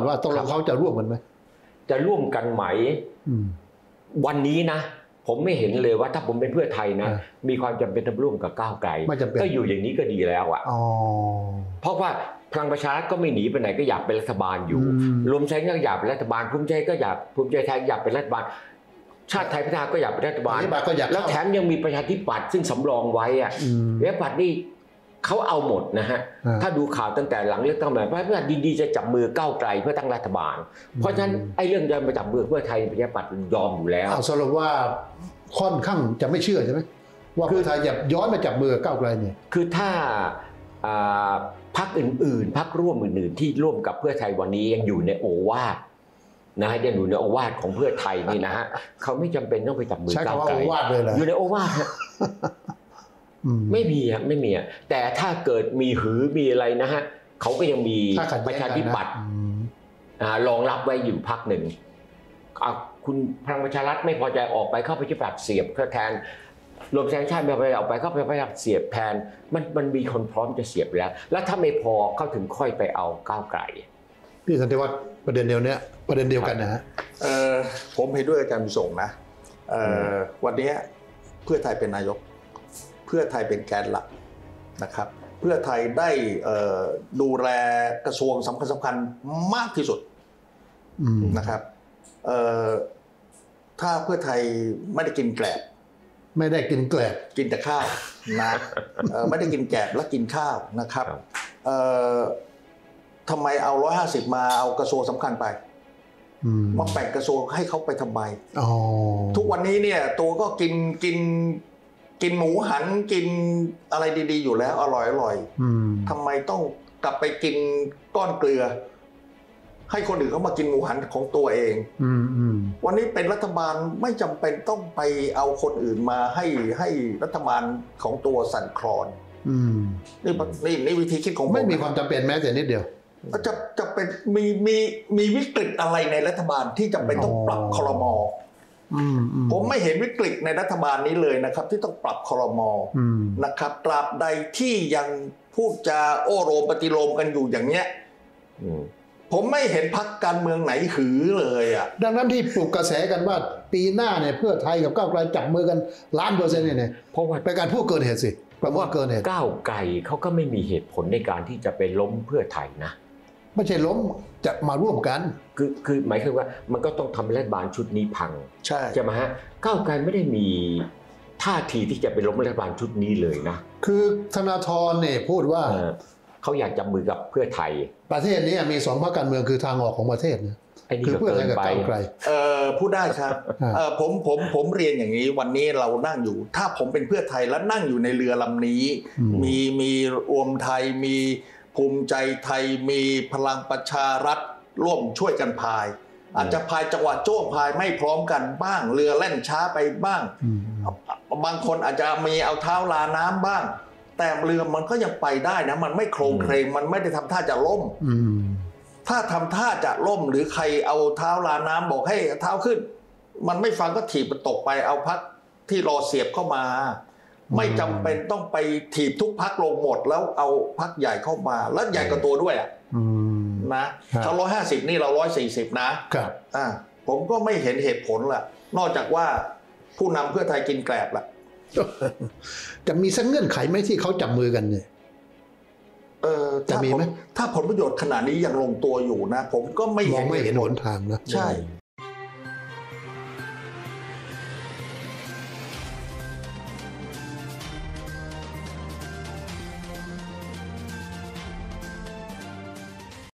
ว่าตกลงเขาจะร่วมกันไหมจะร่วมกันไหมวันนี้นะผมไม่เห็นเลยว่าถ้าผมเป็นเพื่อไทยนะมีความจำเป็นต้องร่วมกับก้าวไกลก็อยู่อย่างนี้ก็ดีแล้วอ่ะเพราะว่าพลังประชารัฐก็ไม่หนีไปไหนก็อยากเป็นรัฐบาลอยู่รวมไทยก็อยากเป็นรัฐบาลภูมิใจก็อยากภูมิใจไทยอยากเป็นรัฐบาลชาติไทยพัฒนาก็อยากเป็นรัฐบาลแล้วแถมยังมีประชาธิปัตย์ซึ่งสำรองไว้อ่ะประชาธิปัตย์นี่เขาเอาหมดนะฮะถ้าดูข่าวตั้งแต่หลังเลือกตั้งมาประชาธิปัตย์ดีๆจะจับมือก้าวไกลเพื่อตั้งรัฐบาลเพราะฉะนั้นไอ้เรื่องจะมาจับมือเพื่อไทยประชาธิปัตย์ยอมอยู่แล้วสรุปว่าค่อนข้างจะไม่เชื่อใช่ไหมว่าเพื่อไทยจะย้อนมาจับมือก้าวไกลเนี่ยคือถ้าพรรคอื่นๆพรรคร่วมอื่นๆที่ร่วมกับเพื่อไทยวันนี้ยังอยู่ในโอวาทนะฮะยังอยู่ในโอวาทของเพื่อไทยนี่นะฮะเขาไม่จำเป็นต้องไปจับมือก้าวไกลอยู่ในโอวาทไม่มีอ่ะไม่มีอ่ะแต่ถ้าเกิดมีหือมีอะไรนะฮะเขาก็ยังมีประชาธิปัตย์รองรับไว้อยู่พรรคหนึ่งคุณพลังประชารัฐไม่พอใจออกไปเข้าไปที่ปรับเสียบแทนรวมไทยชาติไม่พอใจออกไปเข้าไปปรับเสียบแทนมันมีคนพร้อมจะเสียบแล้วถ้าไม่พอเขาถึงค่อยไปเอาก้าวไกลพี่สันติวัฒน์ประเด็นเดียวนี้ประเด็นเดียวกันนะฮะผมเห็นด้วยอาจารย์ส่งนะวันนี้เพื่อไทยเป็นนายกเพื่อไทยเป็นแกนหลักนะครับเพื่อไทยได้ดูแลกระทรวงสำคัญมากที่สุดนะครับถ้าเพื่อไทยไม่ได้กินแกลบไม่ได้กินแกลบกินแต่ข้าวนะไม่ได้กินแกลบและกินข้าวนะครับทำไมเอา150มาเอากระทรวงสำคัญไปมาแบ่งกระทรวงให้เขาไปทำไมทุกวันนี้เนี่ยตัวก็กินหมูหันกินอะไรดีๆอยู่แล้วอร่อยทำไมต้องกลับไปกินก้อนเกลือให้คนอื่นเขามากินหมูหันของตัวเองวันนี้เป็นรัฐบาลไม่จำเป็นต้องไปเอาคนอื่นมาให้รัฐบาลของตัวสั่นคลอนนี่วิธีคิดของผมไม่มีความจำเป็นแม้แต่นิดเดียวจะเป็นมีวิกฤตอะไรในรัฐบาลที่จำเป็นต้องปรับครม.ผมไม่เห็นวิกฤตในรัฐบาลนี้เลยนะครับที่ต้องปรับครม.นะครับตราบใดที่ยังพูดจาโอ้โรมปฏิโลมกันอยู่อย่างเนี้ยผมไม่เห็นพรรคการเมืองไหนหือเลยอ่ะดังนั้นที่ปลุกกระแสกันว่าปีหน้าเนี่ยเพื่อไทยกับก้าวไกลจับมือกัน1,000,000%เนี่ยเพราะว่าเป็นการพูดเกินเหตุสิประมาทเกินเหตุก้าวไกลเขาก็ไม่มีเหตุผลในการที่จะไปล้มเพื่อไทยนะไม่ใช่ล้มจะมาร่วมกันคือหมายถึงว่ามันก็ต้องทำรัฐบาลชุดนี้พังใช่ไหมฮะก้าวไกลไม่ได้มีท่าทีที่จะไปล้มรัฐบาลชุดนี้เลยนะคือธนาธรเนี่ยพูดว่าเขาอยากจับมือกับเพื่อไทยประเทศนี้มี2พรรคการเมืองคือทางออกของประเทศนะคือเพื่อไทยกับก้าวไกลพูดได้ครับผมเรียนอย่างนี้วันนี้เรานั่งอยู่ถ้าผมเป็นเพื่อไทยแล้วนั่งอยู่ในเรือลำนี้มีรวมไทยมีภูมิใจไทยมีพลังประชารัฐร่วมช่วยกันพายอาจจะพายจังหวะโจ้พายไม่พร้อมกันบ้างเรือแล่นช้าไปบ้างบางคนอาจจะมีเอาเท้าลาน้ำบ้างแต่เรือมันก็ยังไปได้นะมันไม่โครงเคลงมันไม่ได้ทำท่าจะล่มถ้าทำท่าจะล่มหรือใครเอาเท้าลาน้ำบอกให้เท้าขึ้นมันไม่ฟังก็ถีบมันตกไปเอาพรรคที่รอเสียบเข้ามาไม่จำเป็นต้องไปถีบทุกพรรคลงหมดแล้วเอาพรรคใหญ่เข้ามาแล้วใหญ่กว่าตัวด้วยอ่ะนะเขา150นี่เรา140นะครับผมก็ไม่เห็นเหตุผลละนอกจากว่าผู้นำเพื่อไทยกินแกลบละจะมีสักเงื่อนไขไหมที่เขาจับมือกันเนี่ยจะมีไหมถ้าผลประโยชน์ขนาดนี้ยังลงตัวอยู่นะผมก็ไม่เห็นหนทางนะใช่